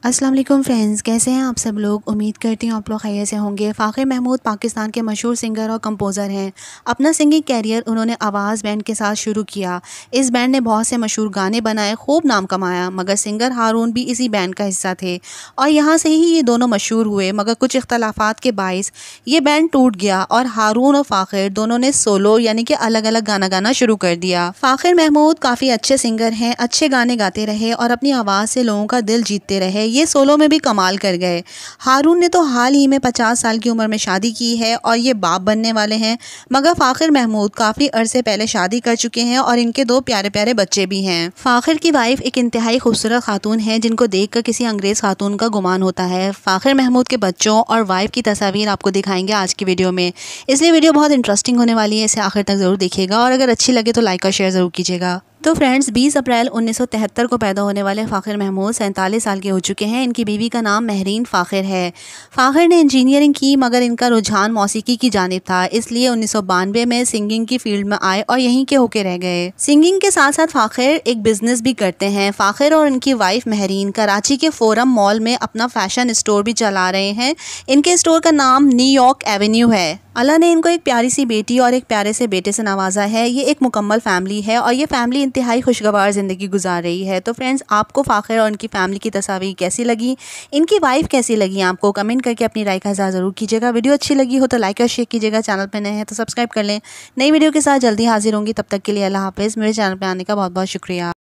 अस्सलाम वालेकुम फ्रेंड्स, कैसे हैं आप सब लोग। उम्मीद करती हूँ आप लोग खैरियत से होंगे। फाखिर महमूद पाकिस्तान के मशहूर सिंगर और कंपोज़र हैं। अपना सिंगिंग कैरियर उन्होंने आवाज़ बैंड के साथ शुरू किया। इस बैंड ने बहुत से मशहूर गाने बनाए, खूब नाम कमाया। मगर सिंगर हारून भी इसी बैंड का हिस्सा थे और यहाँ से ही ये दोनों मशहूर हुए। मगर कुछ इख्तलाफात के बाइस ये बैंड टूट गया और हारून और फाखिर दोनों ने सोलो यानी कि अलग अलग गाना गाना शुरू कर दिया। फाखिर महमूद काफ़ी अच्छे सिंगर हैं, अच्छे गाने गाते रहे और अपनी आवाज़ से लोगों का दिल जीतते रहे। ये सोलो में भी कमाल कर गए। हारून ने तो हाल ही में 50 साल की उम्र में शादी की है और ये बाप बनने वाले हैं। मगर फाखिर महमूद काफ़ी अरसे पहले शादी कर चुके हैं और इनके 2 प्यारे प्यारे बच्चे भी हैं। फाखिर की वाइफ एक इंतहाई खूबसूरत खातून है जिनको देखकर किसी अंग्रेज़ खातून का गुमान होता है। फाखिर महमूद के बच्चों और वाइफ की तस्वीर आपको दिखाएंगे आज की वीडियो में, इसलिए वीडियो बहुत इंटरेस्टिंग होने वाली है। इसे आखिर तक ज़रूर देखिएगा और अगर अच्छी लगे तो लाइक और शेयर ज़रूर कीजिएगा। तो फ्रेंड्स, 20 अप्रैल 1973 को पैदा होने वाले फाखिर महमूद 47 साल के हो चुके हैं। इनकी बीवी का नाम महरीन फाखिर है। फाखिर ने इंजीनियरिंग की मगर इनका रुझान मौसीकी की जानिब था, इसलिए 1992 में सिंगिंग की फील्ड में आए और यहीं के होके रह गए। सिंगिंग के साथ साथ फाखिर एक बिजनेस भी करते हैं। फाखिर और इनकी वाइफ महरीन कराची के फोरम मॉल में अपना फैशन स्टोर भी चला रहे हैं। इनके स्टोर का नाम न्यूयॉर्क एवेन्यू है। अल्लाह ने इनको एक प्यारी सी बेटी और एक प्यारे से बेटे से नवाजा है। ये एक मुकम्मल फैमिली है और ये फैमिली इंतहाई खुशगवार ज़िंदगी गुजार रही है। तो फ्रेंड्स, आपको फाखिर और इनकी फैमिली की तस्वीर कैसी लगी, इनकी वाइफ कैसी लगी, आपको कमेंट करके अपनी राय का इज़हार ज़रूर कीजिएगा। वीडियो अच्छी लगी हो तो लाइक और शेयर कीजिएगा। चैनल पर नए हैं तो सब्सक्राइब कर लें। नई वीडियो के साथ जल्दी हाजिर होंगी, तब तक के लिए अल्लाह हाफ़िज़। मेरे चैनल पर आने का बहुत बहुत शुक्रिया।